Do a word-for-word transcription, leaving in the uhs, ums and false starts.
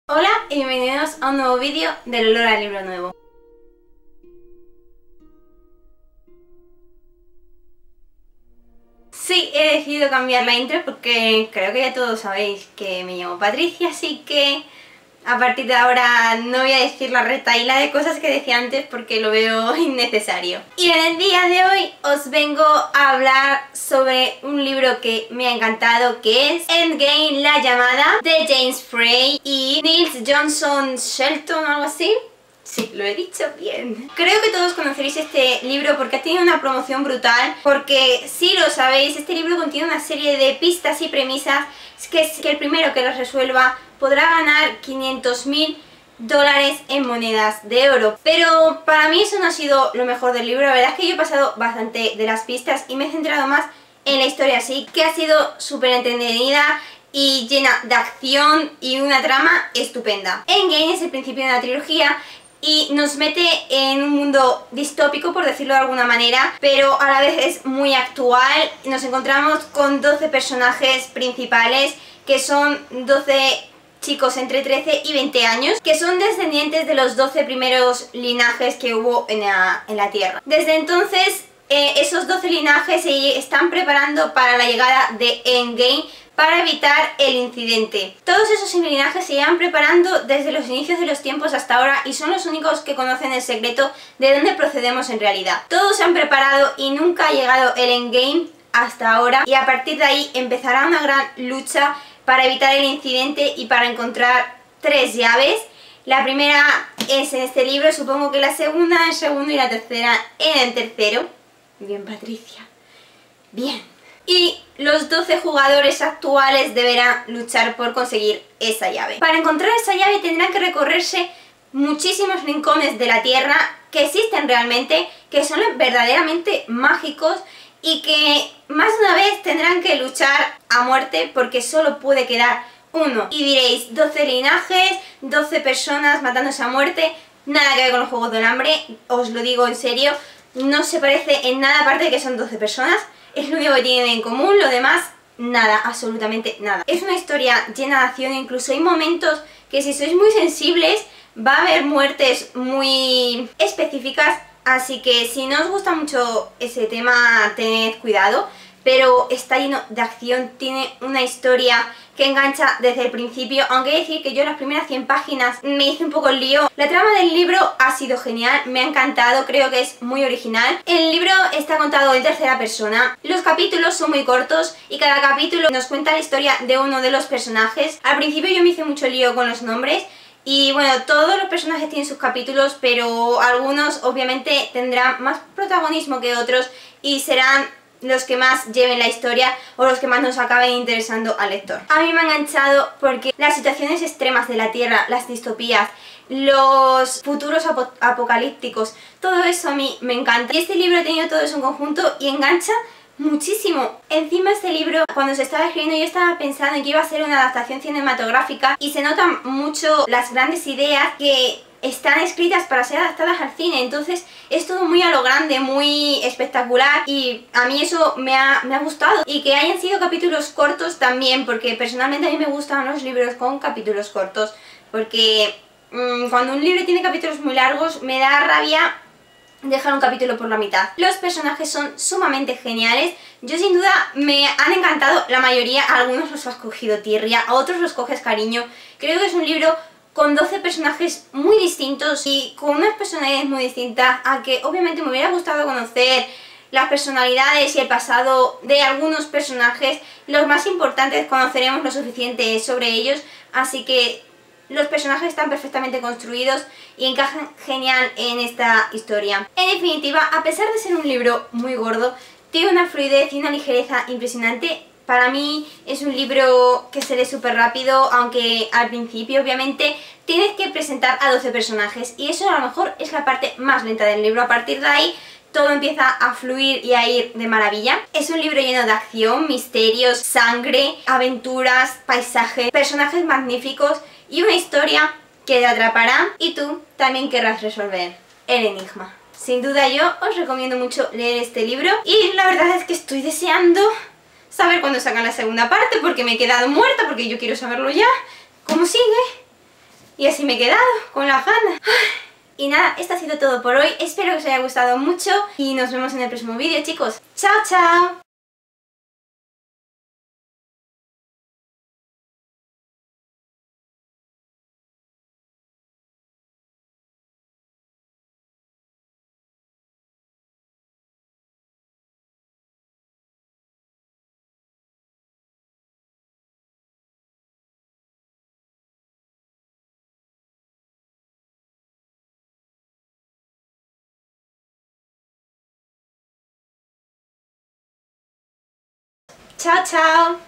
Hola y bienvenidos a un nuevo vídeo del olor al libro nuevo. Sí, he decidido cambiar la intro porque creo que ya todos sabéis que me llamo Patricia, así que a partir de ahora no voy a decir la retahíla de cosas que decía antes porque lo veo innecesario. Y en el día de hoy os vengo a hablar sobre un libro que me ha encantado, que es Endgame, la llamada, de James Frey y Niels Johnson Shelton o algo así. Sí, lo he dicho bien. Creo que todos conoceréis este libro porque ha tenido una promoción brutal, porque si lo sabéis, este libro contiene una serie de pistas y premisas que, es que el primero que las resuelva podrá ganar quinientos mil dólares en monedas de oro. Pero para mí eso no ha sido lo mejor del libro. La verdad es que yo he pasado bastante de las pistas y me he centrado más en la historia así, que ha sido súper entretenida y llena de acción y una trama estupenda. Endgame es el principio de una trilogía y nos mete en un mundo distópico, por decirlo de alguna manera, pero a la vez es muy actual. Nos encontramos con doce personajes principales, que son doce chicos entre trece y veinte años, que son descendientes de los doce primeros linajes que hubo en la, en la Tierra. Desde entonces, eh, esos doce linajes se están preparando para la llegada de Endgame, para evitar el incidente. Todos esos linajes se llevan preparando desde los inicios de los tiempos hasta ahora y son los únicos que conocen el secreto de dónde procedemos en realidad. Todos se han preparado y nunca ha llegado el Endgame hasta ahora, y a partir de ahí empezará una gran lucha para evitar el incidente y para encontrar tres llaves. La primera es en este libro, supongo que la segunda en el segundo y la tercera en el tercero. Bien, Patricia. Bien. Y los doce jugadores actuales deberán luchar por conseguir esa llave. Para encontrar esa llave tendrán que recorrerse muchísimos rincones de la Tierra que existen realmente, que son verdaderamente mágicos y que más de una vez tendrán que luchar a muerte porque solo puede quedar uno. Y diréis, doce linajes, doce personas matándose a muerte, nada que ver con los Juegos del Hambre, os lo digo en serio, no se parece en nada, aparte de que son doce personas. Es lo único que tienen en común, lo demás, nada, absolutamente nada. Es una historia llena de acción, incluso hay momentos que si sois muy sensibles va a haber muertes muy específicas, así que si no os gusta mucho ese tema, tened cuidado, pero está lleno de acción, tiene una historia que engancha desde el principio, aunque he de decir que yo las primeras cien páginas me hice un poco el lío. La trama del libro ha sido genial, me ha encantado, creo que es muy original. El libro está contado en tercera persona, los capítulos son muy cortos y cada capítulo nos cuenta la historia de uno de los personajes. Al principio yo me hice mucho lío con los nombres y bueno, todos los personajes tienen sus capítulos, pero algunos obviamente tendrán más protagonismo que otros y serán los que más lleven la historia o los que más nos acaben interesando al lector. A mí me ha enganchado porque las situaciones extremas de la Tierra, las distopías, los futuros ap apocalípticos, todo eso a mí me encanta. Y este libro ha tenido todo eso en conjunto y engancha muchísimo. Encima este libro, cuando se estaba escribiendo, yo estaba pensando en que iba a ser una adaptación cinematográfica y se notan mucho las grandes ideas que están escritas para ser adaptadas al cine, entonces es todo muy a lo grande, muy espectacular y a mí eso me ha, me ha gustado. Y que hayan sido capítulos cortos también, porque personalmente a mí me gustan los libros con capítulos cortos, porque mmm, cuando un libro tiene capítulos muy largos me da rabia dejar un capítulo por la mitad. Los personajes son sumamente geniales, yo sin duda me han encantado la mayoría, a algunos los has cogido tirria, a otros los coges cariño. Creo que es un libro con doce personajes muy distintos y con unas personalidades muy distintas, a que obviamente me hubiera gustado conocer las personalidades y el pasado de algunos personajes. Los más importantes conoceremos lo suficiente sobre ellos, así que los personajes están perfectamente construidos y encajan genial en esta historia. En definitiva, a pesar de ser un libro muy gordo, tiene una fluidez y una ligereza impresionante. Para mí es un libro que se lee súper rápido, aunque al principio obviamente tienes que presentar a doce personajes y eso a lo mejor es la parte más lenta del libro. A partir de ahí todo empieza a fluir y a ir de maravilla. Es un libro lleno de acción, misterios, sangre, aventuras, paisajes, personajes magníficos y una historia que te atrapará y tú también querrás resolver el enigma. Sin duda yo os recomiendo mucho leer este libro y la verdad es que estoy deseando saber cuándo sacan la segunda parte porque me he quedado muerta, porque yo quiero saberlo ya. ¿Cómo sigue? Y así me he quedado, con las ganas. Y nada, esto ha sido todo por hoy. Espero que os haya gustado mucho y nos vemos en el próximo vídeo, chicos. ¡Chao, chao! ¡Chao, chao!